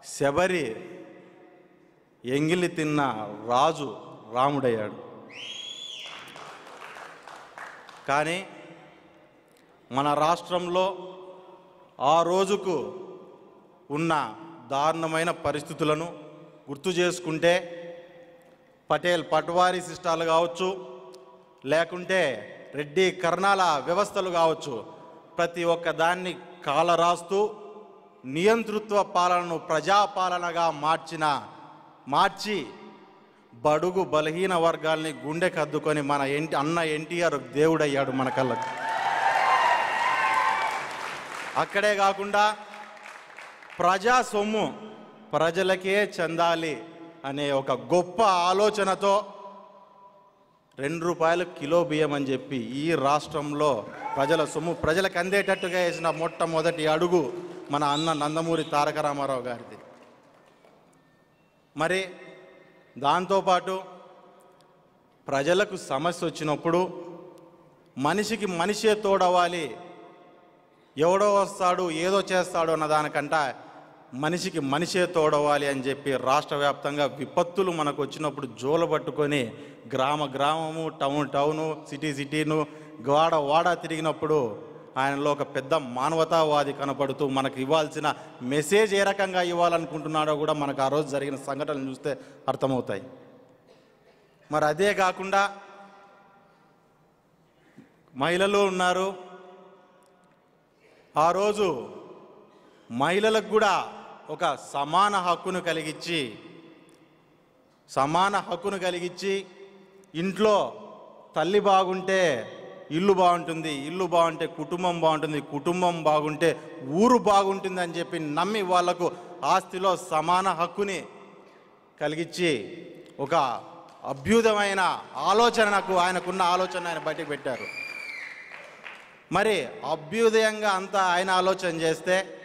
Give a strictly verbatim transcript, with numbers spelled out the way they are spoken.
శబరి ఎంగిలి తిన్న రాజు రాముడయ్యాడు. కానీ మన రాష్ట్రంలో ఆ రోజుకు ఉన్న దారుణమైన పరిస్థితులను గుర్తు చేసుకుంటే పటేల్ పట్వారీ సిస్టాలు కావచ్చు, లేకుంటే రెడ్డి కర్ణాల వ్యవస్థలు కావచ్చు, ప్రతి ఒక్క దాన్ని కాలరాస్తూ నియంతృత్వ పాలనను ప్రజాపాలనగా మార్చిన మార్చి బడుగు బలహీన వర్గాల్ని గుండె కద్దుకొని మన ఎన్టీ అన్న ఎన్టీఆర్ దేవుడయ్యాడు మన కళ్ళకు. అక్కడే కాకుండా ప్రజా సొమ్ము ప్రజలకే చెందాలి అనే ఒక గొప్ప ఆలోచనతో రెండు రూపాయలు కిలో బియ్యం అని చెప్పి ఈ రాష్ట్రంలో ప్రజల సొమ్ము ప్రజలకు అందేటట్టుగా వేసిన మొట్టమొదటి అడుగు మన అన్న నందమూరి తారక రామారావు గారిది. మరి దాంతోపాటు ప్రజలకు సమస్య వచ్చినప్పుడు మనిషికి మనిషే తోడవాలి, ఎవడో వస్తాడు ఏదో చేస్తాడు అన్న దానికంట మనిషికి మనిషే తోడవాలి అని చెప్పి రాష్ట్ర వ్యాప్తంగా విపత్తులు మనకు వచ్చినప్పుడు జోల పట్టుకొని గ్రామ గ్రామము, టౌన్ టౌను, సిటీ సిటీను, వాడ వాడ తిరిగినప్పుడు ఆయనలో ఒక పెద్ద మానవతావాది కనపడుతూ మనకు ఇవ్వాల్సిన మెసేజ్ ఏ రకంగా ఇవ్వాలనుకుంటున్నాడో కూడా మనకు ఆ రోజు జరిగిన సంఘటనలు చూస్తే అర్థమవుతాయి. మరి అదే కాకుండా మహిళలు ఉన్నారు. ఆ రోజు మహిళలకు కూడా ఒక సమాన హక్కును కలిగించి సమాన హక్కును కలిగించి ఇంట్లో తల్లి బాగుంటే ఇల్లు బాగుంటుంది, ఇల్లు బాగుంటే కుటుంబం బాగుంటుంది, కుటుంబం బాగుంటే ఊరు బాగుంటుంది అని చెప్పి నమ్మి వాళ్లకు ఆస్తిలో సమాన హక్కుని కలిగించి ఒక అభ్యుదమైన ఆలోచనకు ఆయనకున్న ఆలోచన ఆయన బయటకు పెట్టారు. మరి అభ్యుదయంగా అంతా ఆయన ఆలోచన చేస్తే